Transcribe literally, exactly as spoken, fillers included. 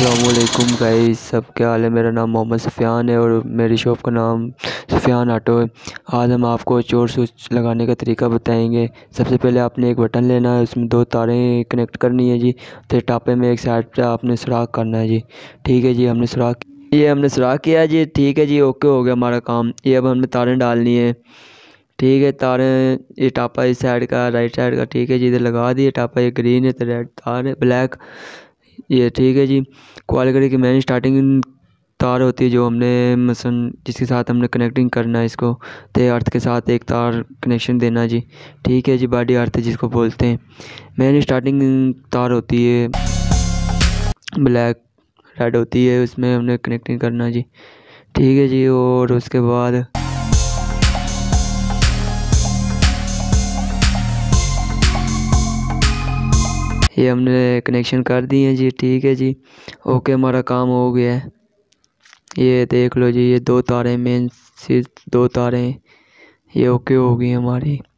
अस्सलामुअलैकुम गाइस, सब क्या हाल है। मेरा नाम मोहम्मद सुफ़ियान है और मेरी शॉप का नाम सुफ़ियान ऑटो है। आज हम आपको चोर स्विच लगाने का तरीका बताएंगे। सबसे पहले आपने एक बटन लेना है, उसमें दो तारें कनेक्ट करनी है जी। तो टापे में एक साइड पे आपने सुराख करना है जी। ठीक है जी, हमने सुराख ये हमने सुराख किया जी। ठीक है जी, ओके हो गया हमारा काम। ये अब हमने तारें डालनी है। ठीक है, तारें ये टापा इस साइड का, राइट साइड का। ठीक है जी, इधर लगा दिए टापा। ये ग्रीन है तो रेड तार है, ब्लैक ये। ठीक है जी, क्वालिटी की मेन स्टार्टिंग तार होती है जो हमने मसन जिसके साथ हमने कनेक्टिंग करना है इसको। तो अर्थ के साथ एक तार कनेक्शन देना जी। ठीक है जी, बॉडी अर्थ जिसको बोलते हैं। मेन स्टार्टिंग तार होती है ब्लैक रेड होती है, उसमें हमने कनेक्टिंग करना जी। ठीक है जी, और उसके बाद ये हमने कनेक्शन कर दिए हैं जी। ठीक है जी, ओके हमारा काम हो गया है। ये देख लो जी, ये दो तारें मेन सिर्फ दो तारें ये ओके हो गई हमारी।